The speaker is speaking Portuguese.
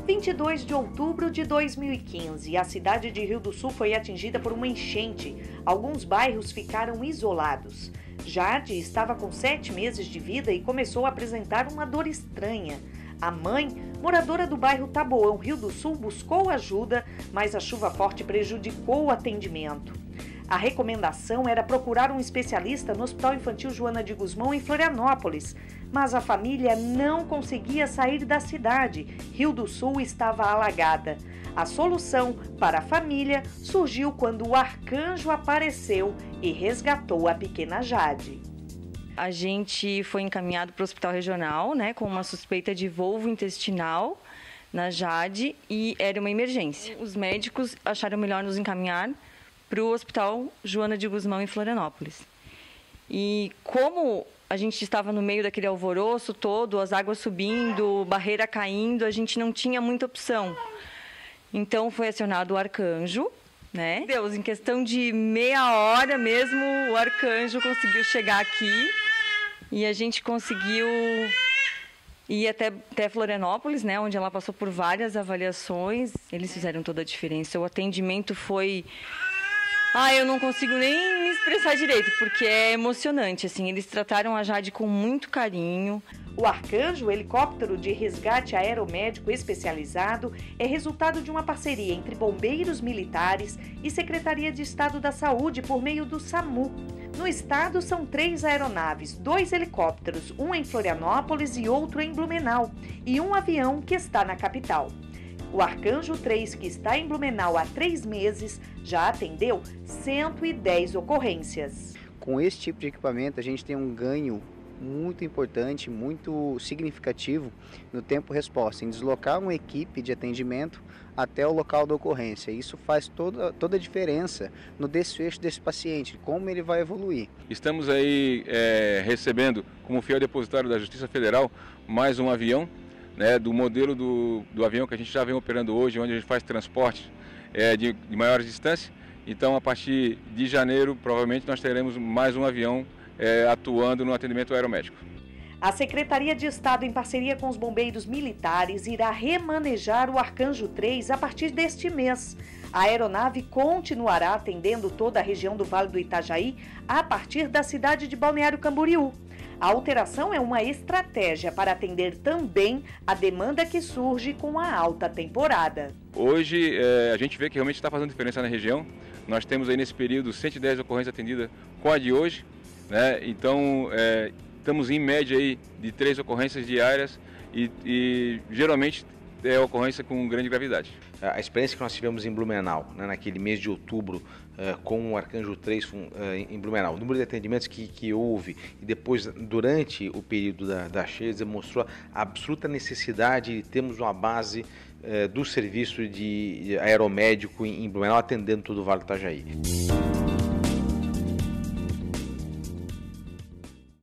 22 de outubro de 2015, a cidade de Rio do Sul foi atingida por uma enchente. Alguns bairros ficaram isolados. Jade estava com 7 meses de vida e começou a apresentar uma dor estranha. A mãe, moradora do bairro Taboão, Rio do Sul, buscou ajuda, mas a chuva forte prejudicou o atendimento. A recomendação era procurar um especialista no Hospital Infantil Joana de Guzmão, em Florianópolis, mas a família não conseguia sair da cidade. Rio do Sul estava alagada. A solução para a família surgiu quando o arcanjo apareceu e resgatou a pequena Jade. A gente foi encaminhado para o hospital regional, com uma suspeita de volvo intestinal na Jade, e era uma emergência. Os médicos acharam melhor nos encaminhar para o Hospital Joana de Guzmão, em Florianópolis. E como a gente estava no meio daquele alvoroço todo, as águas subindo, barreira caindo, a gente não tinha muita opção. Então foi acionado o arcanjo, Deus, em questão de meia hora mesmo, o arcanjo conseguiu chegar aqui e a gente conseguiu ir até Florianópolis, onde ela passou por várias avaliações. Eles fizeram toda a diferença. O atendimento foi... eu não consigo nem me expressar direito, porque é emocionante, eles trataram a Jade com muito carinho. O Arcanjo, helicóptero de resgate aeromédico especializado, é resultado de uma parceria entre bombeiros militares e Secretaria de Estado da Saúde por meio do SAMU. No estado são 3 aeronaves, 2 helicópteros, um em Florianópolis e outro em Blumenau, e um avião que está na capital. O Arcanjo 3, que está em Blumenau há 3 meses, já atendeu 110 ocorrências. Com esse tipo de equipamento, a gente tem um ganho muito importante, muito significativo no tempo-resposta, em deslocar uma equipe de atendimento até o local da ocorrência. Isso faz toda a diferença no desfecho desse paciente, como ele vai evoluir. Estamos aí recebendo, como fiel depositário da Justiça Federal, mais um avião, do modelo do avião que a gente já vem operando hoje, onde a gente faz transporte de maiores distâncias. Então, a partir de janeiro, provavelmente, nós teremos mais um avião atuando no atendimento aeromédico. A Secretaria de Estado, em parceria com os bombeiros militares, irá remanejar o Arcanjo 3 a partir deste mês. A aeronave continuará atendendo toda a região do Vale do Itajaí a partir da cidade de Balneário Camboriú. A alteração é uma estratégia para atender também a demanda que surge com a alta temporada. Hoje a gente vê que realmente está fazendo diferença na região. Nós temos aí nesse período 110 ocorrências atendidas com a de hoje. Então estamos em média aí de 3 ocorrências diárias e geralmente é ocorrência com grande gravidade. A experiência que nós tivemos em Blumenau, naquele mês de outubro, com o Arcanjo 3 em Blumenau, o número de atendimentos que houve e depois, durante o período da cheia, demonstrou a absoluta necessidade de termos uma base do serviço de aeromédico em Blumenau, atendendo todo o Vale do Itajaí.